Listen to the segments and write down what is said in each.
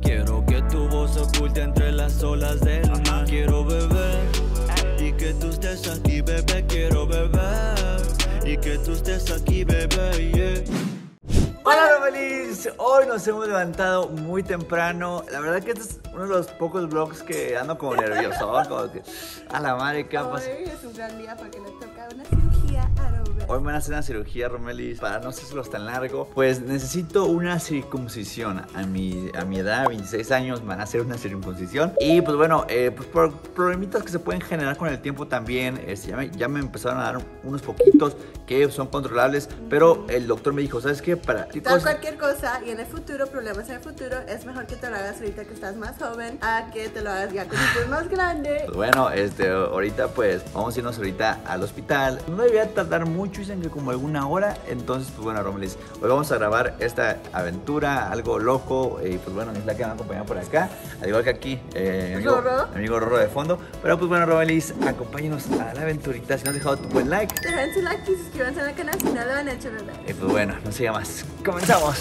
Quiero que tu voz se oculte entre las olas del mar. Quiero beber y que tú estés aquí, bebé. Quiero beber y que tú estés aquí, bebé, yeah. Hola Romelis, hoy nos hemos levantado muy temprano. La verdad que este es uno de los pocos vlogs que ando como nervioso, como que a la madre, ¿qué va a pasar? Hoy es un gran día porque le toca una cirugía a Robert. Hoy me van a hacer una cirugía, Romelis, para no hacerlos tan largo. Pues necesito una circuncisión. A mi edad, 26 años, me van a hacer una circuncisión. Y pues bueno, pues por problemitas que se pueden generar con el tiempo también, ya me empezaron a dar unos poquitos que son controlables. Pero el doctor me dijo, ¿sabes qué? Para cualquier cosa y en el futuro, problemas en el futuro, es mejor que te lo hagas ahorita que estás más joven a que te lo hagas ya cuando estés más grande. Pues bueno, ahorita pues vamos a irnos ahorita al hospital. No debería tardar mucho, dicen que como alguna hora. Entonces pues bueno, Romelis, hoy vamos a grabar esta aventura, algo loco. Y pues bueno, es la que me va a acompañar por acá, al igual que aquí, amigo Rorro de fondo. Pero pues bueno, Romelis, acompáñenos a la aventurita. Si no has dejado tu buen like, dejen su like y suscríbanse al canal si no lo han hecho, ¿verdad? Y pues bueno, no siga más. ¡Comenzamos!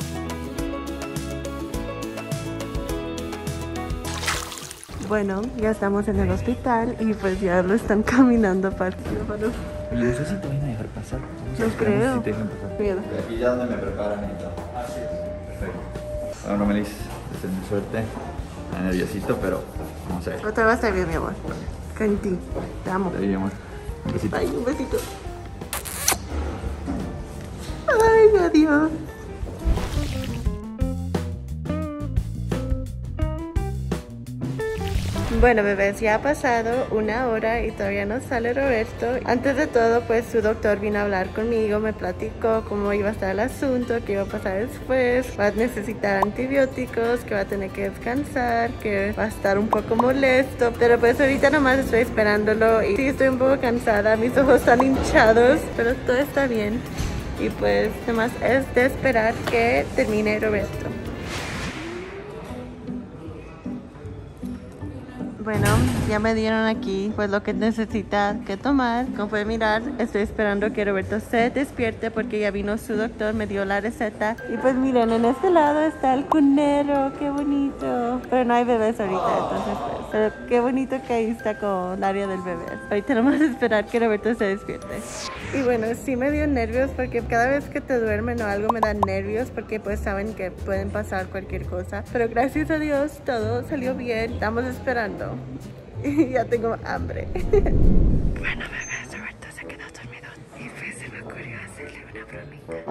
Bueno, ya estamos en el hospital y pues ya lo están caminando para el quirófano. Oye, no sé si te van a dejar pasar. No creo. Si te dejan pasar. Miedo. Aquí ya donde me preparan y todo. Así es. Perfecto. Bueno, Romelis, desde mi suerte. Está nerviosito, pero vamos a ver. Otra va a estar bien, mi amor. Cantín. Te amo. Te amor. Un besito. Ay, un besito. Ay, adiós. Bueno, bebés, ya ha pasado una hora y todavía no sale Roberto. Antes de todo, pues su doctor vino a hablar conmigo, me platicó cómo iba a estar el asunto, qué iba a pasar después. Va a necesitar antibióticos, que va a tener que descansar, que va a estar un poco molesto. Pero pues ahorita nomás estoy esperándolo y sí estoy un poco cansada, mis ojos están hinchados, pero todo está bien. Y pues nomás es de esperar que termine Roberto. Bueno, ya me dieron aquí pues lo que necesita que tomar. Como pueden mirar, estoy esperando que Roberto se despierte porque ya vino su doctor, me dio la receta. Y pues miren, en este lado está el cunero, qué bonito. Pero no hay bebés ahorita, entonces pues, pero qué bonito que ahí está con el área del bebé. Ahorita nomás esperar que Roberto se despierte. Y bueno, sí me dio nervios porque cada vez que te duermen o algo me dan nervios porque pues saben que pueden pasar cualquier cosa. Pero gracias a Dios todo salió bien, estamos esperando. Y ya tengo hambre. Bueno, bebés, Roberto se quedó dormido y pues se me ocurrió hacerle una bromita.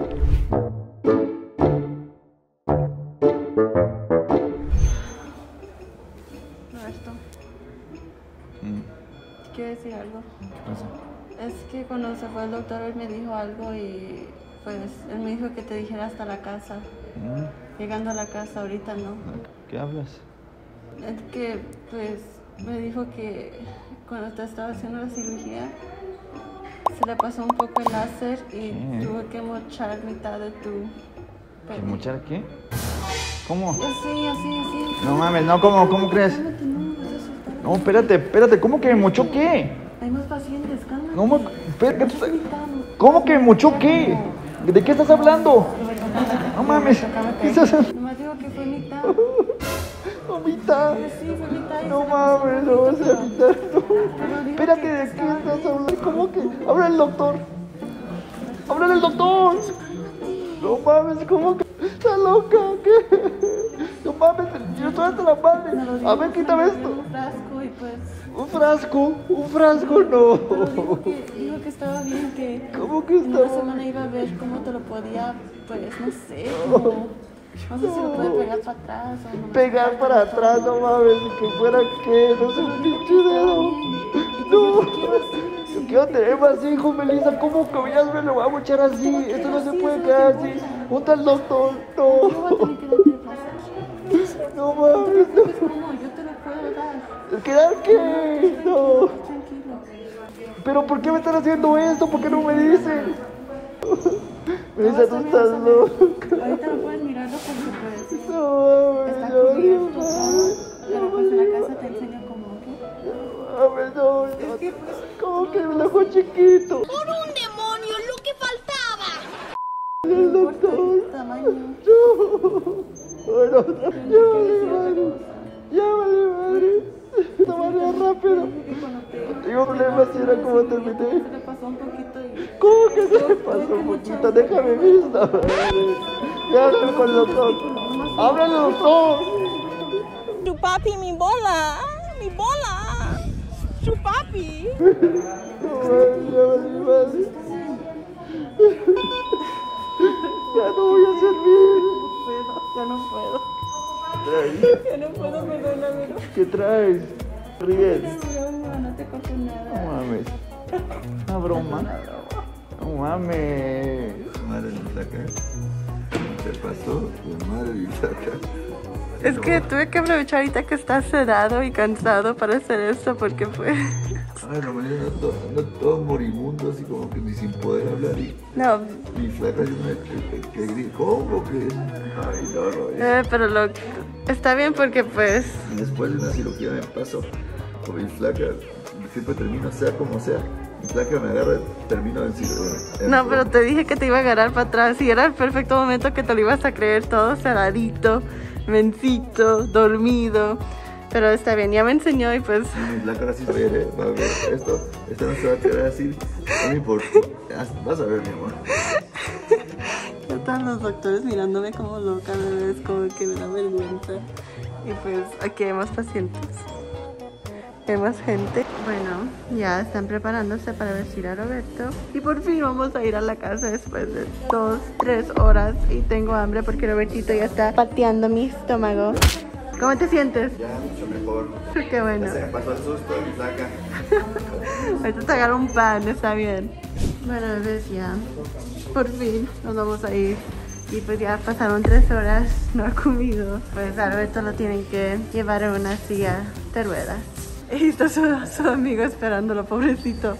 Roberto, quiero decir algo. ¿Qué pasa? Es que cuando se fue el doctor él me dijo algo y pues él me dijo que te dijera hasta la casa. Llegando a la casa ahorita no. ¿Qué hablas? Es que pues me dijo que cuando te estaba haciendo la cirugía se le pasó un poco el láser y tuvo que mochar mitad de tu pene. ¿Mochar qué? ¿Cómo? Así. No mames, no, ¿cómo crees? No, espérate, ¿cómo que me mochó qué? Hay más pacientes, cálmate. No, espérate, ¿cómo que me mochó qué? ¿De qué estás hablando? No mames, ¿qué estás hablando? Nomás digo que fue mitad. No, mitad. Sí, fue mitad. No mames, no vas a mitad, no. Espérate, ¿de qué estás hablando? ¿Cómo que? ¡Habla el doctor! ¡Háblale al doctor! No mames, ¿cómo que? ¿Está loca? ¿Qué? No mames, yo estoy hasta la madre. A ver, quítame esto. Un frasco y pues... Un frasco, no. Pero dijo que estaba bien, que... ¿Cómo que en una estaba? semana iba a ver cómo te lo podía, pues, no sé, como... No sé si lo puede pegar para atrás o no. Pegar para atrás, no mames, que fuera que, no sé, un pinche dedo. No. Yo quiero tener más hijos, Melissa. ¿Cómo que ya me lo voy a mochar así? Esto no se puede quedar así. Junta al doctor, no. Yo voy a tener que darte el placer. No mames, no. ¿Cómo? Yo te lo puedo dar. ¿Quedar qué? No. Tranquilo. ¿Pero por qué me están haciendo esto? ¿Por qué no me dicen? Melissa, tú estás loca. Ahorita no puedes mirarlo porque pues... No mames, Está no, cubierto, no ¿sabes? Pero pues en la casa te enseño cómo, ¿ok? mames, no. Es que pues... ¿Cómo que me lo dejó chiquito? ¡Por un demonio, lo que faltaba! El doctor. Tamaño. No. Bueno, qué problema si era como terminé? Se le pasó un poquito y... ¿Cómo que se me pasó un poquito? Déjame visto. ¿Qué hago con el doctor? ¡Háblale, doctor! Chupapi, mi bola. Mi bola. Chupapi. Ya no voy a servir. Ya no puedo. Ya no puedo, perdóname. ¿Qué traes? Ríes. No te corto nada. No mames. Una broma. No mames. Madre mi flaca. ¿Qué pasó? Madre mi flaca. Es que tuve que aprovechar ahorita que estás sedado y cansado para hacer esto porque fue... Ay, no, me ando todo moribundo, así como que ni sin poder hablar. Y No, mi flaca, yo que grito, ¿cómo que? Ay, no. pero está bien porque pues... Y después de una cirugía me pasó. Con mi flaca, siempre termino, sea como sea. Mi flaca me agarra, termino en cirugía. No, pero te dije que te iba a agarrar para atrás y era el perfecto momento que te lo ibas a creer todo sedadito, mencito, dormido. Pero está bien, ya me enseñó y pues... Mi flaca ahora sí va a ver, va a ver esto no se va a quedar así. No me importa. Vas a ver, mi amor. Están los doctores mirándome como loca, bebé, es como que me da vergüenza. Y pues aquí hay más pacientes. Hay más gente. Bueno, ya están preparándose para vestir a Roberto. Y por fin vamos a ir a la casa después de 2-3 horas. Y tengo hambre porque Robertito ya está pateando mi estómago. ¿Cómo te sientes? Ya, mucho mejor. Qué bueno. Se me pasó el susto de mi flaca. Ahorita te agarro un pan, está bien. Bueno, bebés, ya. Por fin nos vamos a ir. Y pues ya pasaron 3 horas, no ha comido. Pues a Roberto lo tienen que llevar en una silla de ruedas. Y está su amigo esperándolo, pobrecito.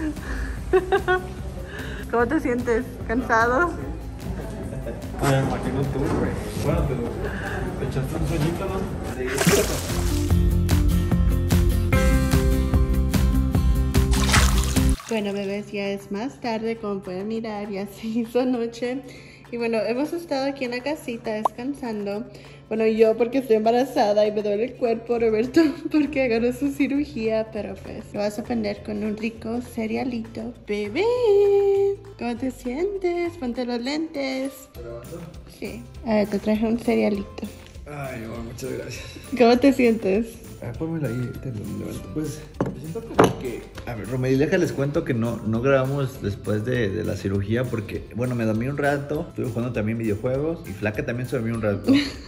¿Cómo te sientes? ¿Cansado? Me imagino tú, güey. Bueno, te echaste un sueñito, ¿no? Bueno, bebés, ya es más tarde, como pueden mirar, ya se hizo noche. Y bueno, hemos estado aquí en la casita descansando. Bueno, yo porque estoy embarazada y me duele el cuerpo, Roberto porque agarró su cirugía. Pero pues, lo vas a aprender con un rico cerealito. Bebé, ¿cómo te sientes? Ponte los lentes. Sí, a ver, te traje un cerealito. Ay, bueno, muchas gracias. ¿Cómo te sientes? Pónmelo ahí, te lo levanto. Pues, Me siento como que... A ver, Romeli, déjales cuento que no grabamos después de la cirugía porque, bueno, me dormí un rato, estuve jugando también videojuegos y Flaca también se dormió un rato.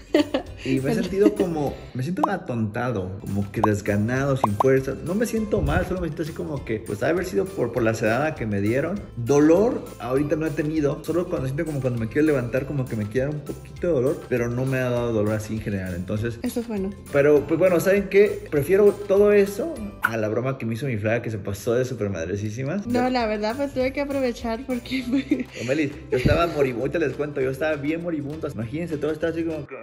Y me he sentido como, me siento atontado, como que desganado, sin fuerza. No me siento mal, solo me siento así como que, pues, ha de haber sido por la sedada que me dieron. Dolor, ahorita no he tenido, solo cuando siento como cuando me quiero levantar, como que me queda un poquito de dolor, pero no me ha dado dolor así en general, entonces... Eso es bueno. Pero, pues bueno, ¿saben qué? Prefiero todo eso a la broma que me hizo mi Flaca, que se pasó de súper madrecísimas. No, la verdad, pues tuve que aprovechar porque... Romeli, yo estaba moribundo, ahorita les cuento, yo estaba bien moribundo. Imagínense, todo estaba así como que...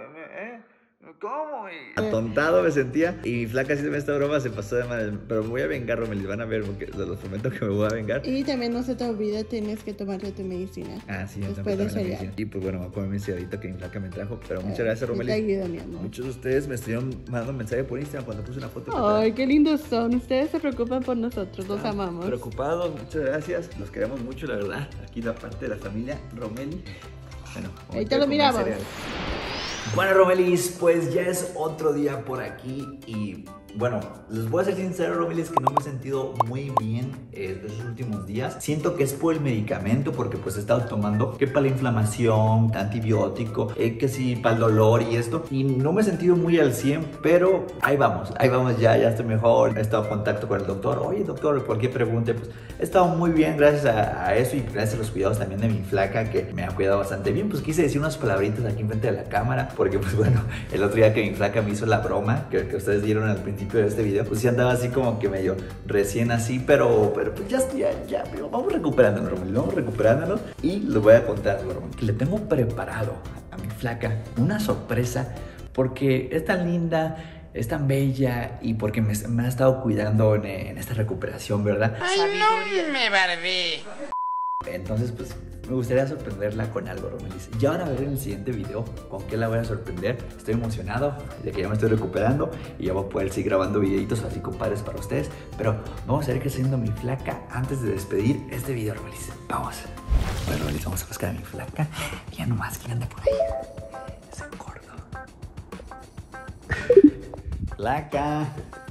¿Cómo? Y atontado me sentía. Y mi Flaca, si esta broma se pasó de madre. Pero me voy a vengar, Romeli, van a ver, porque se los prometo que me voy a vengar. Y también no se te olvide, tienes que tomarte tu medicina. Ah, sí, ya después de cereal. Y pues bueno, voy a comer mi cerealito que mi Flaca me trajo. Pero muchas gracias, Te Romeli. ayuda, mi amor. Muchos de ustedes me estuvieron mandando mensaje por Instagram cuando puse una foto. Ay, qué lindos son. Ustedes se preocupan por nosotros, los amamos. Preocupados, muchas gracias. Los queremos mucho, la verdad. Aquí la parte de la familia Romeli. Bueno, ahí te lo miramos. Bueno, Romelis, pues ya es otro día por aquí y bueno, les voy a ser sincero, Romelis, que no me he sentido muy bien estos últimos días. Siento que es por el medicamento porque pues he estado tomando que para la inflamación, antibiótico, que sí para el dolor y esto. Y no me he sentido muy al 100, pero ahí vamos ya estoy mejor. He estado en contacto con el doctor. Oye, doctor, cualquier pregunta, pues he estado muy bien gracias a eso y gracias a los cuidados también de mi Flaca que me ha cuidado bastante bien. Pues quise decir unas palabritas aquí enfrente de la cámara porque pues bueno, el otro día que mi Flaca me hizo la broma que ustedes dieron al principio de este video, pues sí andaba así como que medio recién así, pero pues ya, vamos recuperándonos, Romeli, vamos recuperándonos y les voy a contar, Romeli, que le tengo preparado a mi Flaca una sorpresa porque es tan linda, es tan bella y porque me ha estado cuidando en esta recuperación, ¿verdad? Ay, no me barbé. Entonces, pues, me gustaría sorprenderla con algo, Romelis. Y ahora a ver en el siguiente video con qué la voy a sorprender. Estoy emocionado de que ya me estoy recuperando y ya voy a poder seguir grabando videitos así compadres para ustedes. Pero vamos a ver qué está haciendo mi flaca antes de despedir este video, Romelis. Vamos. Bueno, Romelis, vamos a buscar a mi flaca. Ya nomás, ¿quién anda por ahí? Ese gordo. Flaca.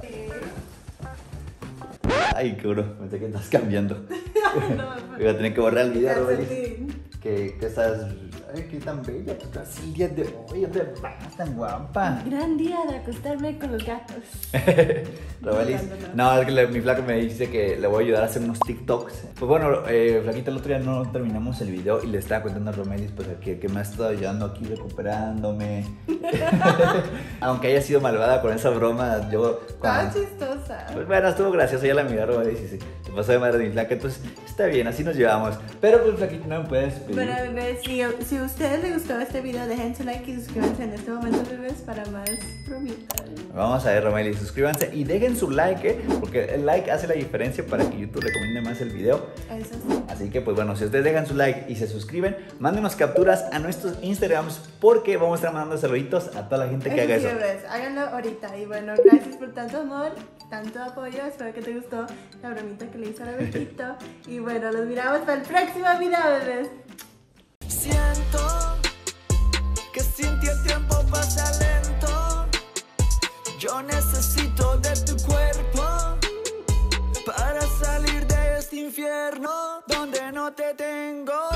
Ay, qué duro, pensé que estás cambiando. Voy a tener que borrar el video, Romelis. Que estás... Ay, qué tan bella tú estás el día de hoy. ¿Dónde vas tan guapa? Gran día de acostarme con los gatos. Romelis, no, es que mi flaca me dice que le voy a ayudar a hacer unos TikToks. Pues bueno, flaquita, el otro día no terminamos el video y le estaba contando a Romelis pues que me ha estado ayudando aquí recuperándome. Aunque haya sido malvada con esa broma, yo... Tan chistosa. Pues bueno, estuvo gracioso, ya la miré, Romelis, y sí, se pasó de madre de mi flaca, entonces está bien, así nos llevamos. Pero pues flaquita, no me puedes pedir. Bueno, bebés, si a ustedes les gustó este video, dejen su like y suscríbanse en este momento, bebés, para más bromitas. Vamos a ver, Romelis, suscríbanse y dejen su like, porque el like hace la diferencia para que YouTube recomiende más el video. Eso sí. Así que pues bueno, si ustedes dejan su like y se suscriben, mándenos capturas a nuestros Instagrams, porque vamos a estar mandando saluditos a toda la gente que haga eso. Bebés, háganlo ahorita. Y bueno, gracias por tanto amor, tanto apoyo. Espero que te gustó la bromita que le hizo a la Bequito. Y bueno, los miramos para el próximo video, bebés. Siento que sin ti el tiempo pasa lento. Yo necesito de tu cuerpo para salir de este infierno donde no te tengo.